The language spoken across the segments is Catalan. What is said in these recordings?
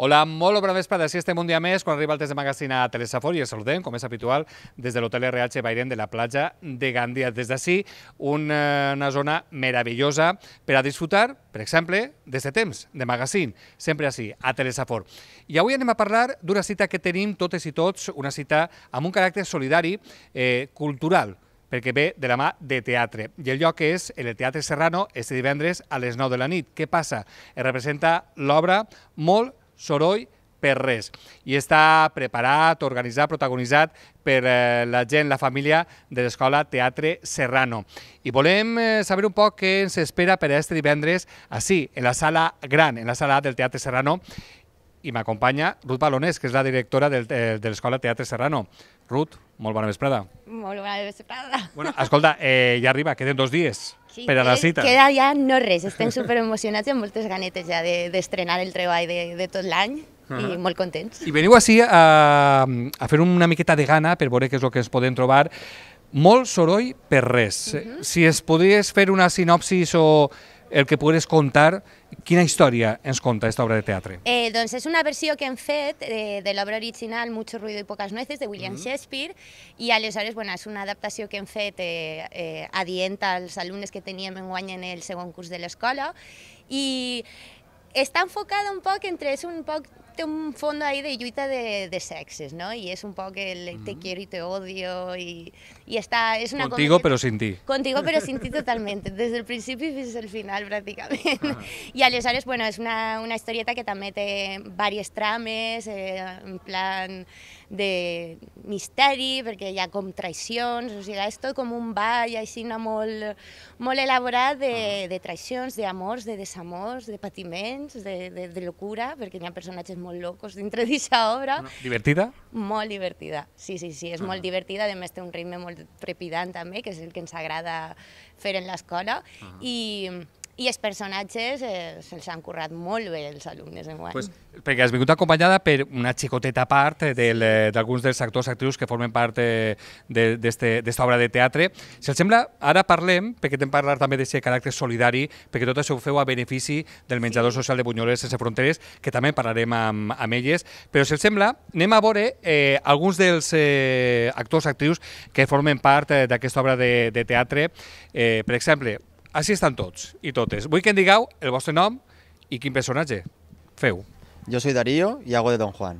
Hola, molt bona vesprada. Així estem un dia més, quan arriba el temps de magazine a Telesafor i els saludem, com és habitual, des de l'hotel RH Bairén de la platja de Gandia. Des d'ací, una zona meravellosa per a disfrutar, per exemple, d'aquest temps de magazine, sempre així, a Telesafor. I avui anem a parlar d'una cita que tenim totes i tots, una cita amb un caràcter solidari, cultural, perquè ve de la mà de teatre. I el lloc és el Teatre Serrano, este divendres a les 9 de la nit. Què passa? Es representa l'obra Molt soroll per res. I està preparat, organitzat, protagonitzat per la gent, la família de l'Escola Teatre Serrano. I volem saber un poc què ens espera per a este divendres, així, en la sala gran, en la sala del Teatre Serrano. I m'acompanya Ruth Balonés, que és la directora de l'Escola Teatre Serrano. Ruth, molt bona vesprada. Molt bona vesprada. Bueno, escolta, ja arriba, queden 2 dies per a la cita. Queda ja no res, estem superemocionats i amb moltes ganetes ja d'estrenar el treball de tot l'any i molt contents. I veniu així a fer una miqueta de gana per veure què és el que ens podem trobar. Molt soroll per res. Si es podies fer una sinopsis o el que pogués contar, quina història ens conta aquesta obra de teatre? Doncs és una versió que hem fet de l'obra original Mucho ruido y pocas nueces, de William Shakespeare, i aleshores és una adaptació que hem fet adient als alumnes que teníem enguany en el segon curs de l'escola, i està enfocada un poc entre, té un fons ahí de lluita de sexes, no? I és un poc el te quiero y te odio, i està... És una Contigo però sin ti. Contigo però sin ti totalment, des del principi fins al final pràcticament. I aleshores, és una historieta que també té diverses trames, en plan de misteri, perquè hi ha com traïcions, o sigui, és tot com un ball així molt elaborat de traïcions, d'amors, de desamors, de patiments, de locura, perquè hi ha personatges molt locos dintre d'aquesta obra. Divertida? Molt divertida, sí, és molt divertida, a més té un ritme molt trepidant també, que és el que ens agrada fer en l'escola, i els personatges se'ls han currat molt bé els alumnes enguany. Perquè has vingut acompanyada per una xicoteta part d'alguns dels actors i actrius que formen part d'esta obra de teatre. Si els sembla, ara parlem, perquè t'hem parlat també d'aquest caràcter solidari, perquè tot això ho feu a benefici del menjador social de Bunyoles Sense Fronteres, que també parlarem amb elles, però si els sembla, anem a veure alguns dels actors i actrius que formen part d'aquesta obra de teatre. Per exemple, així estan tots i totes. Vull que em digueu el vostre nom i quin personatge feu. Yo soy Darío y hago de Don Juan.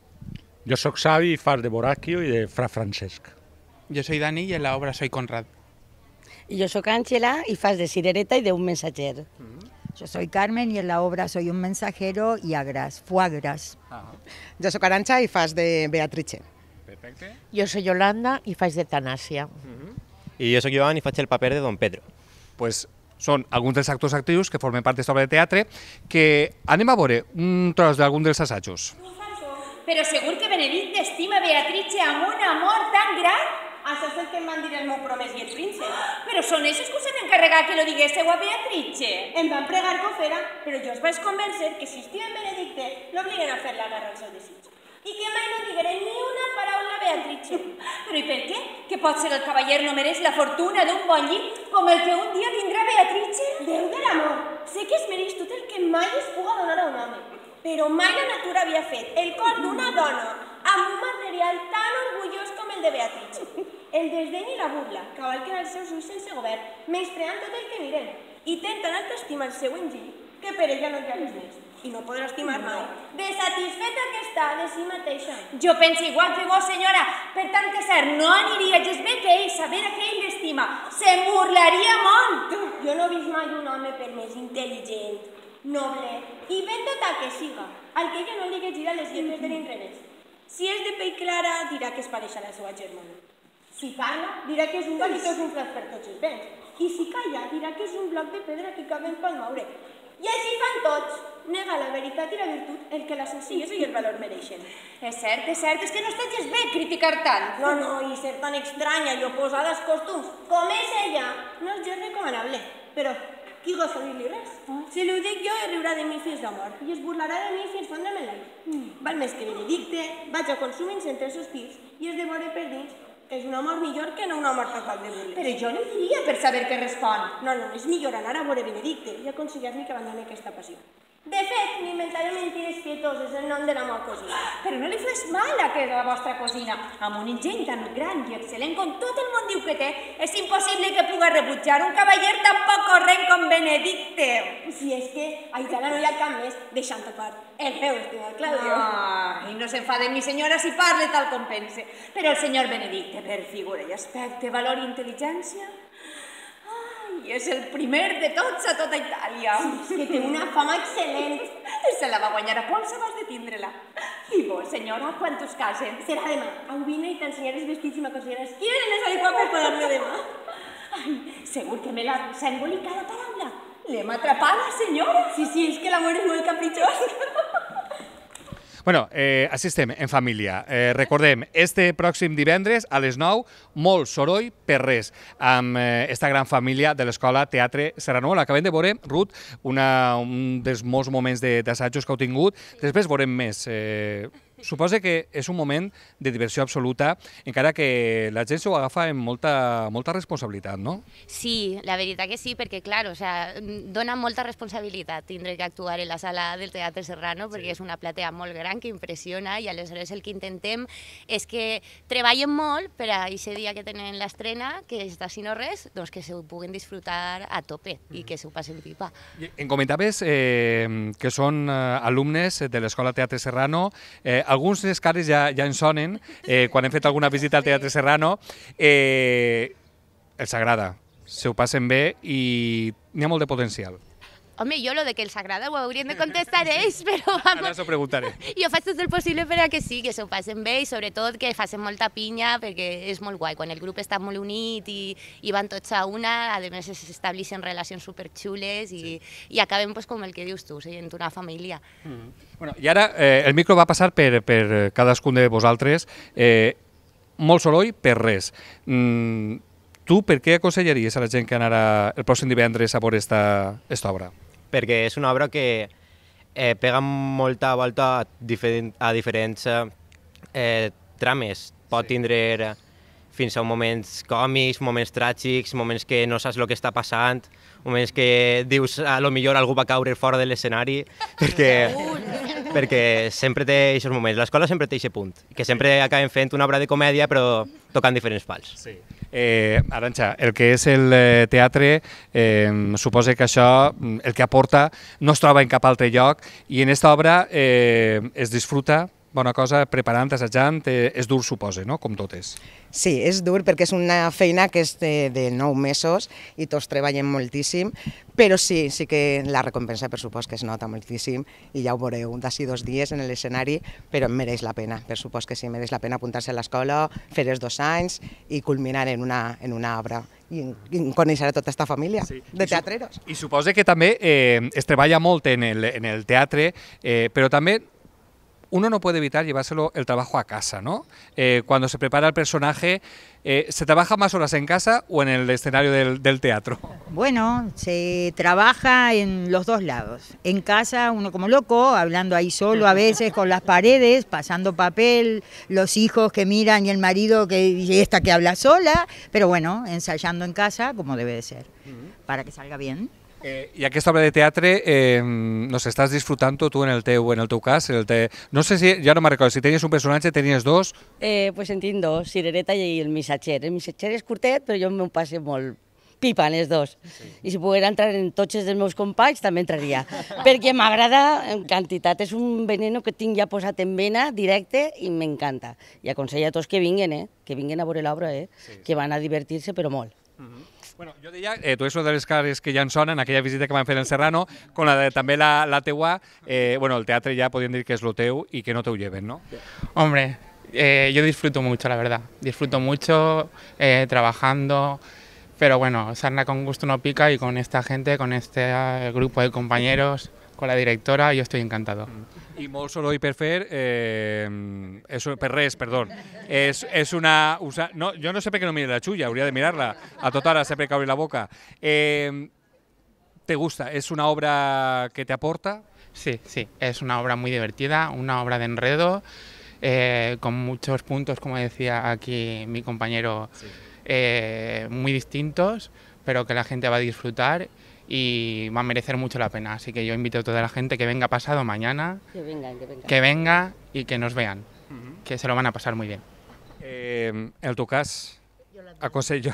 Yo soy Xavi y faz de Boracchio y de Fra Francesc. Yo soy Dani y en la obra soy Conrad. Y yo soy Ángela y faz de Cirereta y de un mensajer. Yo soy Carmen y en la obra soy un mensajero y agras, fuagras. Yo soy Arancha y faz de Beatrice. Perfecte. Yo soy Yolanda y faz de Tanasia. Y yo soy Joan y faig el paper de Don Pedro. Pues són alguns dels actors i actrius que formen part d'aquesta obra de teatre, que anem a veure un tros d'algun dels assajos. Però segur que Benedicte estima Beatrice amb un amor tan gran? Això és el que em van dir el meu promès i el príncep. Però són ells que us han encarregat que lo diguéssiu a Beatrice. Em van pregar que ho fera, però jo us vaig convèncer que si estimen Benedicte, l'obliguen a fer la guerra al seu desig. I que mai no digueré ni una paraula a Beatrice. Però i per què? Que potser el cavaller no mereix la fortuna d'un bon llit com el que un dia vindrà Beatrice? Déu de l'amor, sé que es mereix tot el que mai es puga donar a un home, però mai la natura havia fet el cor d'una dona amb un material tan orgullós com el de Beatrice. El desdeny i la burla cavalquen els seus ulls sense govern, menyspreant tot el que miren, i tenen tan alta estima el seu engill que per ella no hi ha res més. I no podrà estimar mai. Desatisfeta que està de si mateixa. Jo penso igual que vos, senyora. Per tant que cert, no aniria. Jo es ve que ell, saber que ell l'estima, se'n burlaria molt. Jo no he vist mai un home per més intel·ligent, noble i ben dotat que siga, al que ella no li llegirà les lletres de l'inrevés. Si és de pell clara, dirà que es pareix a la seva germana. Si parla, dirà que és un vanitós inflat per tots els vents. I si calla, dirà que és un bloc de pedra que caben pel moure. I així fan tots. Nega la veritat i la virtut el que la senzillesa i el valor mereixen. És cert, és que no està gens bé criticar tant. No, i ser tan estranya i oposada als costums com és ella, no és gens recomanable. Però qui gosa dir-li res? Si li ho dic jo, riurà de mi fins la mort i es burlarà de mi fins fondre'm l'aire. Val més que Benedicte vaig a consumir entre els sospirs i es devore per dins. És un amor millor que no un amor tapat de burles. Però jo no diria per saber què respon. No, és millor anar a veure Benedicte i aconsellar-li que abandoni aquesta passió. De fet, m'inventaré mentides pietoses en nom de la meva cosina. Però no li fes mal a la vostra cosina. Amb un ingeny tan gran i excel·lent com tot el món diu que té, és impossible que puga rebutjar un cavaller tan poc corrent com Benedicte. Si és que Aitana no hi ha cap més, deixant topar el meu estimat Claudio. I no s'enfade mi senyora si parle tal com pense. Però el senyor Benedicte, per figura i aspecte, valor i intel·ligència, és el primer de tots a tota Itàlia. Sí, és que té una fama excel·lent. Se la va guanyar a pols abans de tindre-la. I vos, senyora, quan us casen? Serà demà. Au, vine i t'ensenyaré els vestits i m'aconsellaràs quin és adequat per pagar-me demà. Ai, segur que me s'ha embolicat la paraula. L'hem atrapada, senyora. Sí, és que l'amor és molt capritxós. Bueno, així estem, en família. Recordem, este pròxim divendres a les 9, molt soroll per res, amb esta gran família de l'Escola Teatre Serrano. L'acabem de veure, Ruth, un dels molts moments d'assajos que heu tingut. Després veurem més. Suposa que és un moment de diversió absoluta, encara que la gent s'ho agafa amb molta responsabilitat, no? Sí, la veritat que sí, perquè, clar, o sea, dona molta responsabilitat tindre que actuar en la sala del Teatre Serrano, perquè és una platea molt gran que impressiona, i aleshores el que intentem és que treballen molt per a aquest dia que tenen l'estrena, que és d'Així no res, doncs que s'ho puguin disfrutar a tope i que s'ho passen pipa. Em comentaves que són alumnes de l'Escola Teatre Serrano. Alguns les cares ja en sonen, quan hem fet alguna visita al Teatre Serrano. Els agrada, se ho passen bé i n'hi ha molt de potencial. Home, jo lo de que els agrada ho haurien de contestar ells, però vamos, ara s'ho preguntaré. Jo faig tot el possible per a que sí, que s'ho passen bé i sobretot que facin molta pinya, perquè és molt guai. Quan el grup està molt unit i van tots a una, a més s'estableixen relacions superxules i acabem com el que dius tu, sent una família. Bueno, i ara el micro va passar per cadascun de vosaltres. Molt soroll per res. Tu per què aconsellaries a la gent que anarà el pròxim divendres a veure esta obra? Perquè és una obra que pega molta volta a diferents trames. Pot tindre fins a moments còmics, moments tràgics, moments que no saps el que està passant, moments que dius a lo millor algú va caure fora de l'escenari, perquè sempre té aquests moments. L'escola sempre té aquest punt, que sempre acabem fent una obra de comèdia però tocant diferents pals. Sí. Arantxa, el que és el teatre, suposa que això, el que aporta, no es troba en cap altre lloc i en esta obra es disfruta bona cosa preparant, assajant, és dur, suposa, no? Com totes. Sí, és dur perquè és una feina que és de 9 mesos i tots treballem moltíssim, però sí que la recompensa, per supost, que es nota moltíssim i ja ho veureu d'ací 2 dies en l'escenari, però em mereix la pena, per supost que sí, mereix la pena apuntar-se a l'escola, fer els 2 anys i culminar en una obra i conèixer tota aquesta família de teatreros. I suposa que també es treballa molt en el teatre, però també uno no puede evitar llevárselo el trabajo a casa, ¿no? Cuando se prepara el personaje, ¿se trabaja más horas en casa o en el escenario del teatro? Bueno, se trabaja en los dos lados. En casa uno como loco, hablando ahí solo a veces con las paredes, pasando papel, los hijos que miran y el marido y esta que habla sola, pero bueno, ensayando en casa como debe de ser, para que salga bien. I aquesta obra de teatre, no sé, estàs disfrutant-ho tu en el teu cas? No sé si, ja no me'n recordo, si tenies un personatge, tenies 2? Pues en tinc 2, Cirereta i el missatger. El missatger és curtet, però jo m'ho passo molt pipa en els 2. Sí. I si poguera entrar en tots els meus companys, també entraria. Perquè m'agrada en quantitat, és un veneno que tinc ja posat en vena, directe, i m'encanta. I aconsello a tots que vinguen, que vinguen a veure l'obra, que van a divertir-se, però molt. Bueno, jo deia, tu ets una de les cares que ja en sonen, aquella visita que van fer en el Serrano, con també la teua, bueno, el teatre ja podríem dir que és lo teu i que no te ho lleven, ¿no? Hombre, yo disfruto mucho, la verdad. Disfruto mucho trabajando, pero bueno, sarna con gusto no pica y con esta gente, con este grupo de compañeros, con la directora, yo estoy encantado. I molt soroll per fer, per res, perdó. És una... No, jo no sé per què no mira la Xulla, hauria de mirar-la a tota hora, sempre que obri la boca. ¿Te gusta? ¿Es una obra que te aporta? Sí, sí, es una obra muy divertida, una obra de enredo, con muchos puntos, como decía aquí mi compañero, muy distintos, pero que la gente va a disfrutar y va a merecer mucho la pena. Así que yo invito a toda la gente que venga pasado mañana, que venga y que nos vean, que se lo van a pasar muy bien. En tu cas, aconsello...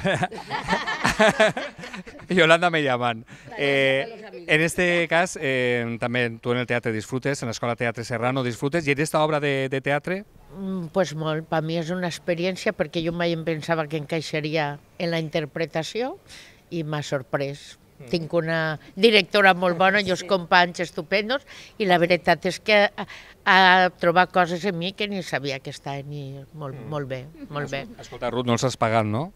Yolanda me llaman. En este cas, també tu en el teatre disfrutes, en l'Escola Teatre Serrano disfrutes, i en esta obra de teatre? Pues molt, per mi és una experiència perquè jo mai em pensava que encaixaria en la interpretació i m'ha sorprès. Tinc una directora molt bona i els companys estupendos i la veritat és que ha trobat coses en mi que ni sabia que estaven i molt bé, molt bé. Escolta, Ruth, no els has pagat, no?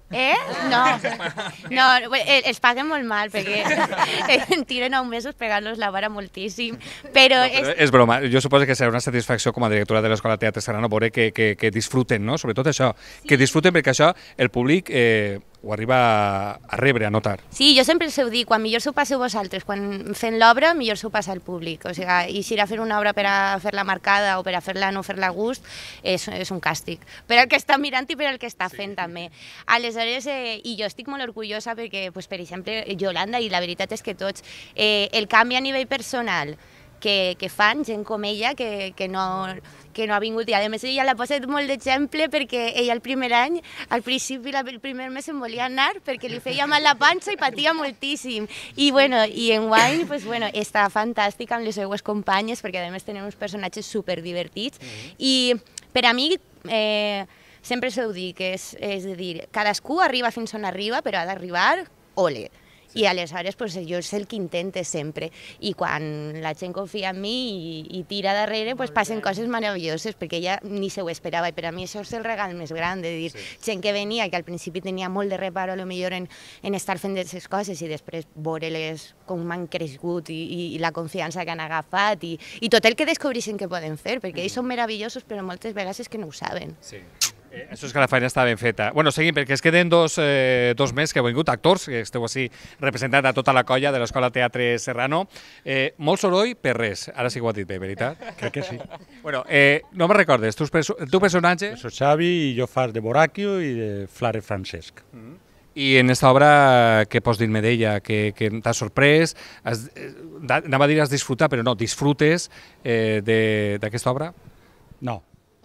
No, els paguen molt mal perquè tiren 9 mesos pegant-los la vara moltíssim, però... És broma, jo suposo que serà una satisfacció com a directora de l'Escola Teatre Serrano veure que disfruten, no? Sobretot això, que disfruten perquè això el públic ho arriba a rebre, a notar. Sí, jo sempre els ho dic, quan millor s'ho passeu vosaltres, quan fent l'obra millor s'ho passa al públic, o sigui, i si era fer una obra per a fer-la marcada o per a fer-la no fer-la a gust, és un càstig, per al que està mirant i per al que està fent també. Aleshores, i jo estic molt orgullosa perquè, per exemple, Yolanda, i la veritat és que tots, el canvi a nivell personal que fan gent com ella, que no ha vingut, i a més ella l'ha posat molt d'exemple perquè ella el primer any, al principi, el primer mes se'n volia anar perquè li feia mal la panxa i patia moltíssim, i enguany està fantàstica amb les seues companyes perquè a més tenen uns personatges superdivertits i per a mi sempre s'ho dic, és a dir, cadascú arriba fins on arriba però ha d'arribar ole. I aleshores jo és el que intente sempre, i quan la gent confia en mi i tira darrere passen coses meravelloses perquè ella ni se ho esperava, i per a mi això és el regal més gran, de dir, gent que venia que al principi tenia molt de reparo potser en estar fent aquestes coses i després veure-les com m'han crescut i la confiança que han agafat i tot el que descobreixen que poden fer, perquè ells són meravellosos però moltes vegades és que no ho saben. Això és que la feina està ben feta. Bueno, seguim, perquè es queden dos més que heu vingut, actors, que esteu així representant a tota la colla de l'Escola Teatre Serrano. Molt soroll per res, ara sí que ho has dit bé, veritat? Crec que sí. Bueno, no me recordes, tu personatge? Soy Xavi i jo fas de Boracchio i de Flare Francesc. I en esta obra, què pots dir-me d'ella? Que t'ha sorprès? Anava a dir has disfrutat, però no, disfrutes d'aquesta obra? No.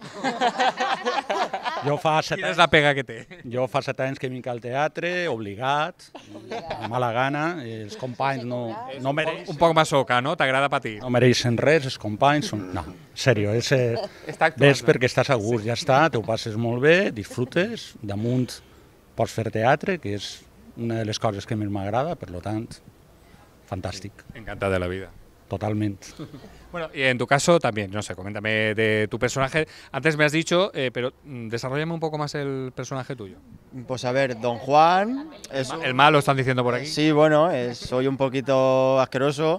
Quina és la pega que té? Jo fa 7 anys que vinc al teatre, obligat, de mala gana, els companys no mereixen... Un poc masoca, no? T'agrada patir? No mereixen res, els companys són... No, en sèrio, ves perquè estàs a gust, ja està, t'ho passes molt bé, disfrutes, damunt pots fer teatre, que és una de les coses que més m'agrada, per tant, fantàstic. Encantat de la vida. Totalment. Bueno, y en tu caso también, no sé, coméntame de tu personaje. Antes me has dicho, pero desarrollame un poco más el personaje tuyo. Pues a ver, Don Juan... El malo están diciendo por aquí. Sí, bueno, soy un poquito asqueroso.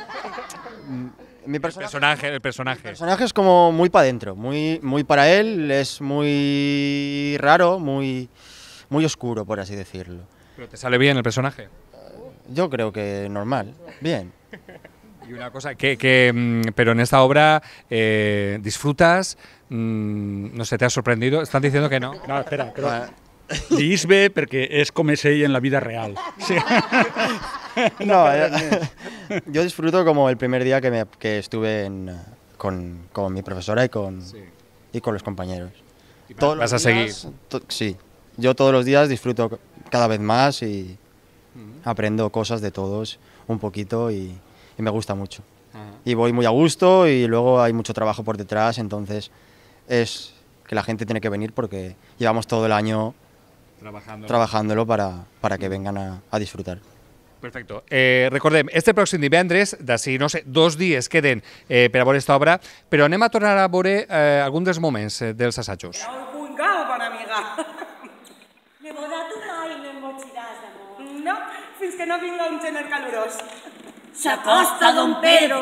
El personaje. El personaje es como muy para adentro, muy para él, es muy raro, muy oscuro, por así decirlo. ¿Pero te sale bien el personaje? Yo creo que normal, bien. Y una cosa, pero en esta obra disfrutas, no sé, ¿te ha sorprendido? Están diciendo que no. No, espera, però diguis bé perquè és com és ell en la vida real. Sí. No, yo disfruto como el primer día que estuve con mi profesora y con los compañeros. ¿Y vas a seguir? Sí, yo todos los días disfruto cada vez más y aprendo cosas de todos un poquito y me gusta mucho. Y voy muy a gusto y luego hay mucho trabajo por detrás, entonces es que la gente tiene que venir porque llevamos todo el año trabajándolo para que vengan a disfrutar. Perfecto. Recordem, este pròxim divendres, d'ací, no sé, 2 dies queden per a veure esta obra, però anem a tornar a veure algun dels moments dels assajos. Pungao, bona amiga. De boda tu mai no em boxiràs, amor. No, fins que no vinga un gener calorós. ¡S'acosta, don Pedro!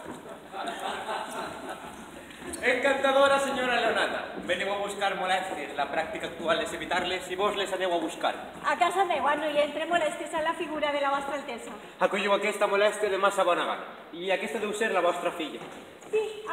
Encantadora senyora Leonata. Veniu a buscar molèsties. La pràctica actual és evitar-les i vos les aneu a buscar. A casa meva no hi entre molèsties a la figura de la vostra altesa. Acolliu aquesta molèstia de massa bona gana. I aquesta deu ser la vostra filla. Sí, això és el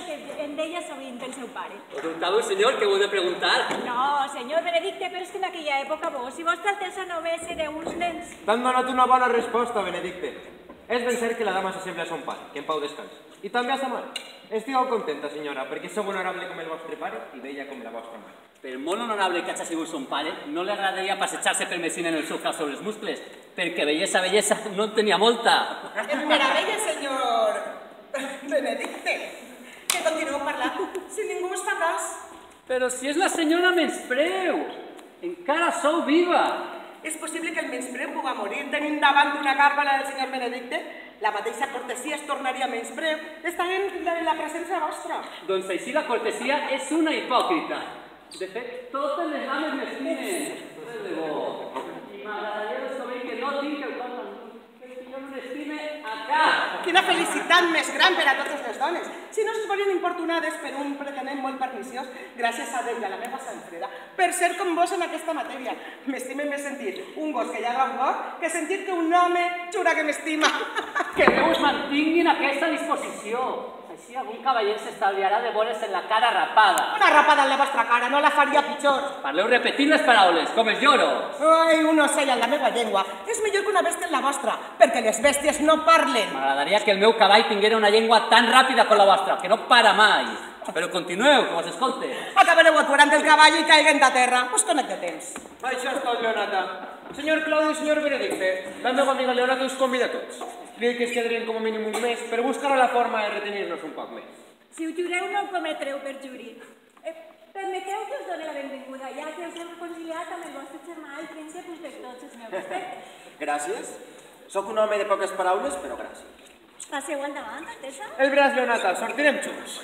que em deia sovint el seu pare. Preguntava, senyor, que ho he de preguntar. No, senyor Benedicte, però és que en aquella època vos, si vostra altesa només éreu uns nens. T'han donat una bona resposta, Benedicte. És ben cert que la dama s'assembla a son pare, que en pau descans. I també a sa mare. Estigueu contenta, senyora, perquè sou honorable com el vostre pare i bella com la vostra mare. Per molt honorable que hagi sigut son pare, no li agradaria passejar-se per Messina en el seu cap sobre els muscles, perquè bellesa no en tenia molta. En meravella, senyor Benedicte, que continueu parlant, si ningú us fa cas. Però si és la senyora Menyspreu, encara sou viva. És possible que el menyspreu puga morir tenint davant d'una gàrbala del senyor Benedicte? La mateixa cortesia es tornaria menyspreu estant en la presència vostra. Doncs així la cortesia és una hipòcrita. De fet, totes les dames m'estimen. De debò. I m'agradaria descobrir que no tinc el cor que el senyor m'estime a cap. Quina felicitat més gran per a totes les dones. Si no es volien importunades per un pretenent molt perniciós, gràcies a Déu i a la meva Sanfreda, per ser com vos en aquesta matèria. M'estime més sentir un gos que lladra un gos que sentir que un home jura que m'estima. Que Déu us mantingui en aquesta disposició. Així algun cavaller s'estalviarà de veure's en la cara rapada. Una rapada en la vostra cara no la faria pitjor. Parleu repetint les paraules, com els lloros. Ai, un ocell en la meva llengua. És millor que una bèstia en la vostra, perquè les bèsties no parlen. M'agradaria que el meu cavall tinguera una llengua tan ràpida com la vostra, que no para mai. Però continueu, que vos escolte. Acabareu aturant el cavall i caiguent a terra. Us conec de temps. Això és tot, Leonata. Senyor Claudi i senyor Benedicte, la meva amiga Leonata us convida a tots. Li dic que es quedarien com a mínim un mes per buscar la forma de retenir-nos un poc més. Si ho jureu, no ho cometreu per jurir. Permeteu que us doni la benvinguda, ja que us heu reconciliat amb el vostre germà, el príncep, us de tots els meus respectes. Gràcies. Soc un home de poques paraules, però gràcies. Passeu al davant, Altesa. El braç, Leonata, sortirem junts.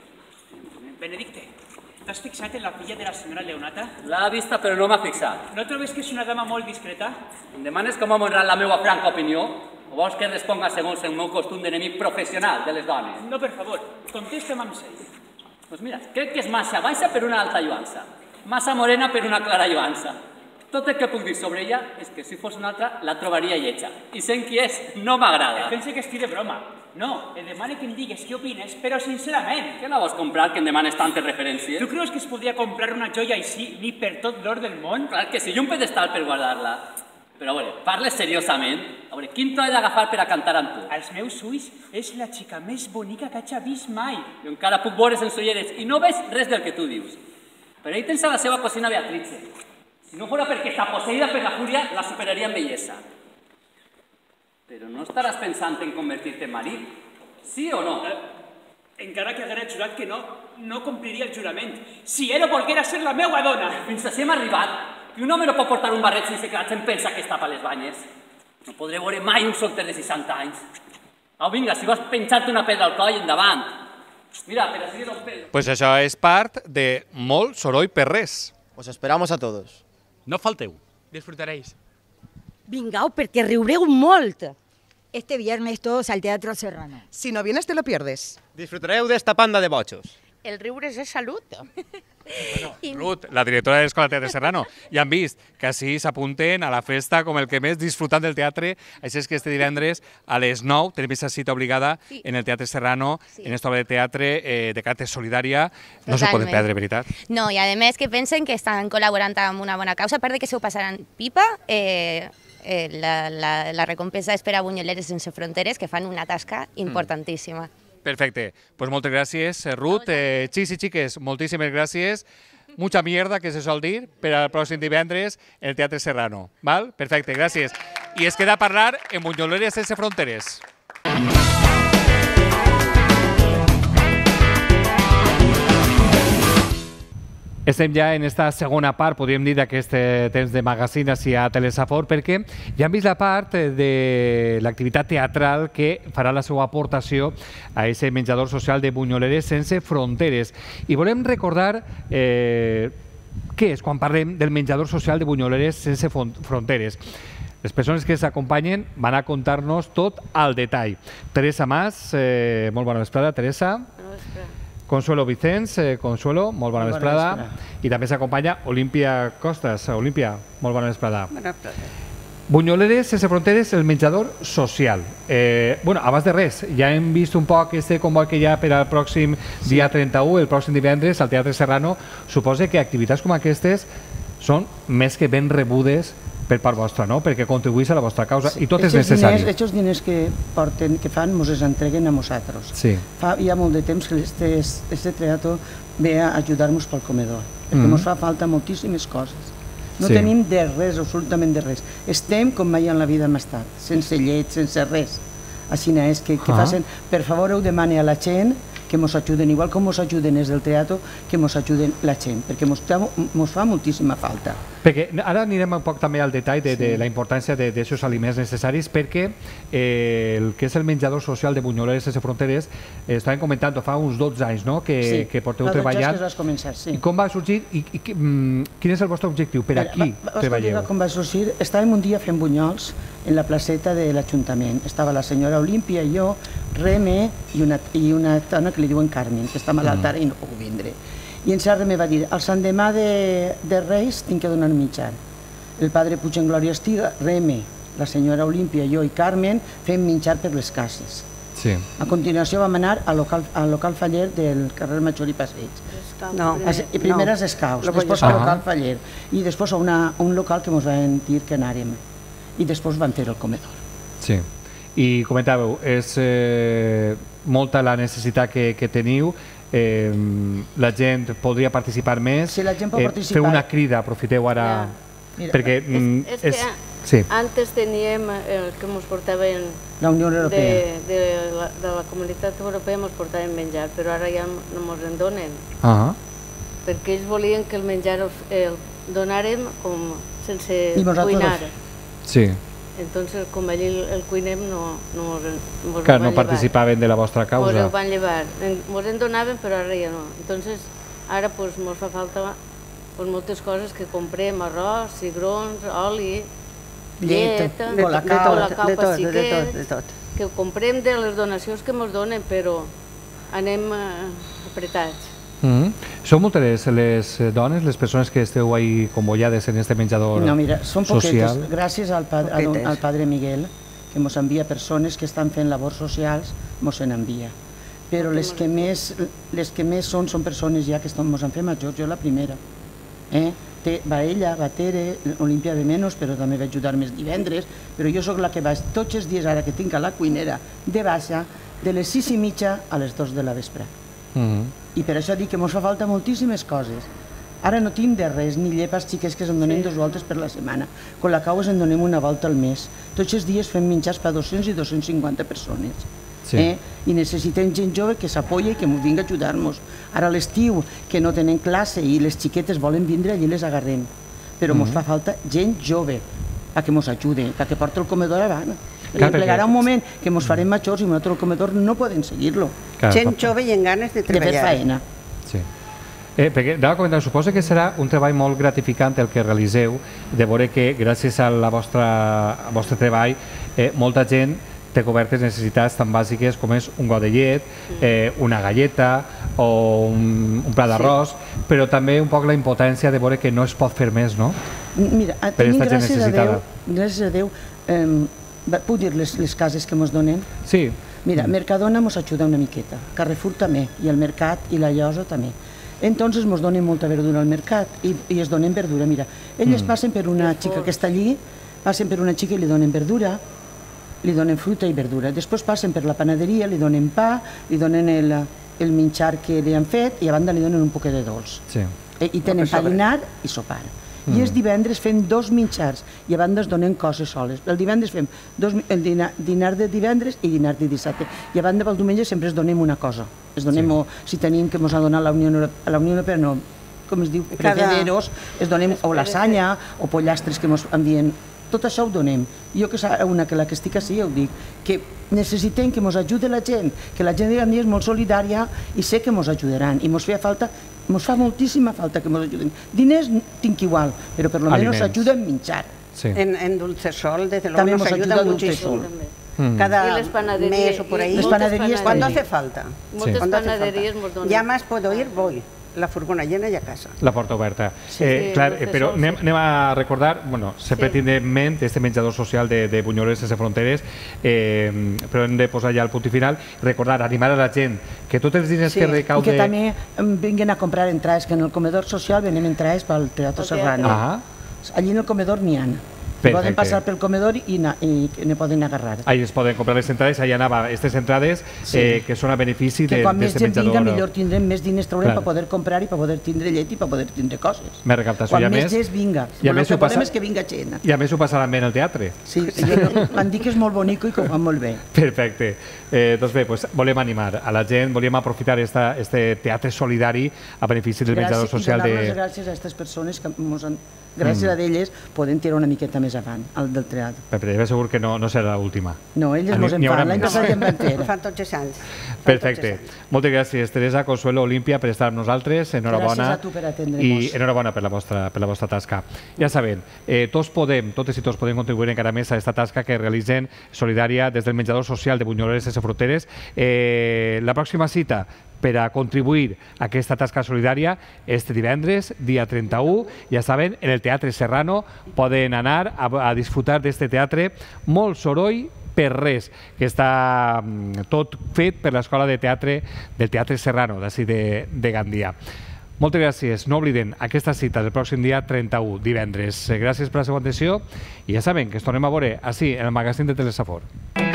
Benedicte, t'has fixat en la filla de la senyora Leonata? L'ha vista, però no m'ha fixat. No trobes que és una dama molt discreta? Em demanes com ha honrat la meva franca opinió? O vols que responga segons el meu costum d'enemic professional de les dones? No, per favor, contesta'm amb seny. Doncs mira, crec que és massa baixa per una alta lluança, massa morena per una clara lluança. Tot el que puc dir sobre ella és que si fos una altra la trobaria lletja. I sent qui és, no m'agrada. Pense que estic de broma. No, et demane que em digues què opines, però sincerament. Què la vols comprar, que em demanes tantes referències? Tu creus que es podria comprar una joia així ni per tot l'or del món? Clar que sí, i un pedestal per guardar-la. Però a veure, parles seriosament? A veure, quin to he d'agafar per a cantar amb tu? Als meus ulls és la xica més bonica que hagi vist mai. Jo encara puc veure sense ulleres i no veig res del que tu dius. Però ahí tens a la seva cosina Beatrice. Si no fora perquè està posseïda per la fúria, la superaria en bellesa. Però no estaràs pensant en convertir-te en marit? Sí o no? Encara que haguera jurat que no compliria el jurament. Si ella volguera ser la meua dona. Fins així hem arribat. Que un home no pot portar un barret sense que la gent pensa que està per les banyes. No podré veure mai un solter de 60 anys. Au, vinga, si vols penjar-te una pedra al coll, endavant. Mira, per així dos pedres. Pues això és part de molt soroll per res. Os esperamos a todos. No falteu. Disfrutaréis. Vingau, perquè riureu molt. Este viernes todos al Teatro Serrano. Si no vienes te lo pierdes. Disfrutareu d'esta panda de bojos. El riure és salut. Ruth, la directora de l'Escola Teatre Serrano, ja han vist que així s'apunten a la festa com el que més disfrutant del teatre. Així és que este divendres a les 9 tenim aquesta cita obligada en el Teatre Serrano, en esta obra de teatre de caràcter solidària. No s'ho poden perdre, veritat? No, i a més que pensen que estan col·laborant amb una bona causa, a part de que se ho passaran pipa, la recompensa és per a Bunyoleres Sense Fronteres, que fan una tasca importantíssima. Perfecte. Pues moltes gràcies, Ruth. Xics i xiques, moltíssimes gràcies. Mucha mierda, que se sol dir, per al pròxim divendres en el Teatre Serrano. Val? Perfecte, gràcies. I es queda a parlar en Bunyoleres Sense Fronteres. Estem ja en esta segona part, podríem dir, d'aquest temps de magazine així a Telesafor, perquè ja hem vist la part de l'activitat teatral que farà la seva aportació a aquest menjador social de Bunyoleres Sense Fronteres. I volem recordar què és quan parlem del menjador social de Bunyoleres Sense Fronteres. Les persones que s'acompanyen van a contar-nos tot al detall. Teresa Mas, molt bona vesprada, Teresa. Bona vesprada. Consuelo Vicens, Consuelo, molt bona vesprada. I també s'acompanya Olímpia Costas. Olímpia, molt bona vesprada. Bona vesprada. Bunyoleres sense fronteres, el menjador social. Bueno, abans de res, ja hem vist un poc este convoi que hi ha per al pròxim dia 31, el pròxim divendres, al Teatre Serrano. Suposa que activitats com aquestes són més que ben rebudes per part vostra, no? Perquè contribuís a la vostra causa i tot és necessari. Aquests diners que fan mos els entreguen a nosaltres. Fa ja molt de temps que este teatre ve a ajudar-nos pel comedor, perquè mos fa falta moltíssimes coses. No tenim de res, absolutament de res. Estem com mai en la vida hem estat, sense llet, sense res. Així és, que facin, per favor, ho demani a la gent que ens ajuden, igual com ens ajuden des del teatre, que ens ajuden la gent, perquè ens fa moltíssima falta. Perquè ara anirem un poc també al detall de la importància d'aquests aliments necessaris, perquè el que és el menjador social de Bunyoleres sense fronteres, estàvem comentant, fa uns 12 anys que porteu treballant. Sí, fa 12 anys que vas començar, sí. I com va sorgir i quin és el vostre objectiu? Per a qui treballeu? Com va sorgir? Estàvem un dia fent bunyols en la placeta de l'Ajuntament. Estava la senyora Olímpia i jo, Reme i una dona que li diuen Carmen, que està malalta ara i no puc vindre. I en Serra me va dir, el Sant Demà de Reis tinc que donar mitjar. El padre Puig en Glòria estiga, Reme, la senyora Olímpia, jo i Carmen fem mitjar per les cases. A continuació vam anar al local Faller del carrer Major i Passeig. Primer als Escaus, després al local Faller i després a un local que ens van dir que anàrem i després van fer el comedor. Sí, i comentàveu, és molta la necessitat que teniu, la gent podria participar més, feu una crida, aprofiteu ara, perquè antes teníem el que ens portaven la Unió Europea, de la Comunitat Europea ens portaven menjar, però ara ja no ens en donen, perquè ells volien que el menjar el donàrem com sense cuinar. Sí. Entonces, com allí el cuinem no participaven de la vostra causa. Ens ho van llevar. Ens en donaven, però ara ja no. Entonces, ara ens fa falta moltes coses que comprem, arròs, cigrons, oli, llet, de tot. Que ho comprem de les donacions que ens donen, però anem apretats. Són moltes les dones, les persones que esteu ahí convoiades en este menjador social? No, mira, són poquetes. Gràcies al padre Miguel, que ens envia persones que estan fent labors socials, ens en envia. Però les que més són persones ja que ens han fet majors, jo la primera. Va ella, va Tere, Olímpia de menys, però també va ajudar més divendres, però jo sóc la que vaig tots els dies ara que tinc a la cuinera de baixa, de les 6:30 a les 2 de la vespre. I per això dic que ens fa falta moltíssimes coses. Ara no tinc de res, ni llepes xiques que se'n donem 2 voltes per la setmana. Con la cau se'n donem una volta al mes. Tots els dies fem menjars per 200 i 250 persones. I necessitem gent jove que s'apoya i que ens vingui a ajudar-nos. Ara a l'estiu, que no tenen classe i les xiquetes volen vindre, allí les agarrem. Però ens fa falta gent jove perquè ens ajudi, perquè porta el comedor avant. Plegarà un moment que ens farem majors i nosaltres el comedor no podem seguir-lo. Gent jove i amb ganes de treballar. De fer feina. Perquè anava a comentar, suposa que serà un treball molt gratificant el que realiseu, de veure que gràcies al vostre treball molta gent té cobertes necessitats tan bàsiques com és un got de llet, una galleta o un plat d'arròs, però també un poc la impotència de veure que no es pot fer més, no? Mira, tenim gràcies a Déu, puc dir les cases que ens donen? Sí. Mira, Mercadona ens ajuda una miqueta, Carrefour també, i el Mercat i la Llosa també. Entonces ens donen molta verdura al mercat i es donen verdura. Mira, elles passen per una xica que està allí, passen per una xica i li donen verdura, li donen fruita i verdura. Després passen per la panaderia, li donen pa, li donen el menjar que li han fet i a banda li donen un poquet de dolç. I tenen pa dinar i sopar. I els divendres fem 2 menjars i a banda es donen coses soles. El divendres fem el dinar de divendres i dinar de dissabte. I a banda pel diumenge sempre es donem una cosa. Es donem, si tenim que ens ha donat la Unió Europea, no, com es diu, prevederos, es donem o lasanya o pollastres que ens envien. Tot això ho donem. Jo que la que estic així ho dic, que necessitem que ens ajudi la gent, que la gent de Gandia és molt solidària i sé que ens ajudaran i ens fa moltíssima falta que ens ajuden. Diners tinc igual, però per lo menos ajuda en menjar. En Dulcesol, desde luego, nos ayuda muchísimo. Cada mes o por ahí. Las panaderías, cuando hace falta. Muchas panaderías nos donan. Llamas, puedo ir, voy. la furgona llena i a casa. La porta oberta. Clar, però anem a recordar, bueno, sempre tindrem en ment este menjador social de Bunyoles sense fronteres, però hem de posar ja el punt final, recordar, animar a la gent que tots els diners que recaude... I que també vinguin a comprar entrades, que en el comedor social venem entrades pel Teatro Serrano. Allí en el comedor n'hi ha. Poden passar pel comedor i ne poden agarrar. Ahí es poden comprar les entrades, allà anava aquestes entrades que són a benefici d'aquest menjador. Que quan més gent vinga, millor tindrem més diners traurem per poder comprar i per poder tindre llet i per poder tindre coses. Més recaptació. Quan més gent vinga. El que volem és que vinga gent. I a més ho passaran bé en el teatre. Sí, m'han dit que és molt bonic i que ho fan molt bé. Perfecte. Doncs bé, volem animar a la gent, volíem aprofitar este teatre solidari a benefici del menjador social de... I donar les gràcies a aquestes persones que gràcies a elles podem tirar una miqueta més avant, el del teatre. Però ben segur que no serà l'última. No, elles mos en fan, l'any passat ja en van fer. Fan tots els anys. Perfecte. Moltes gràcies, Teresa, Consuelo, Olímpia, per estar amb nosaltres. Enhorabona. Gràcies a tu per atendre'ns. I enhorabona per la vostra tasca. Ja saben, totes i tots podem contribuir encara més a aquesta tasca que realitzen solidària des del menjador social de Bunyoles sense fronteres. La pròxima cita per a contribuir a aquesta tasca solidària este divendres, dia 31, ja saben, en el Teatre Serrano poden anar a disfrutar d'este teatre, molt soroll per res, que està tot fet per l'Escola de Teatre del Teatre Serrano, d'ací de Gandia. Moltes gràcies. No obliden aquesta cita del pròxim dia 31, divendres. Gràcies per la seva atenció i ja saben que ens tornem a veure ací, en el magazín de Telesafor.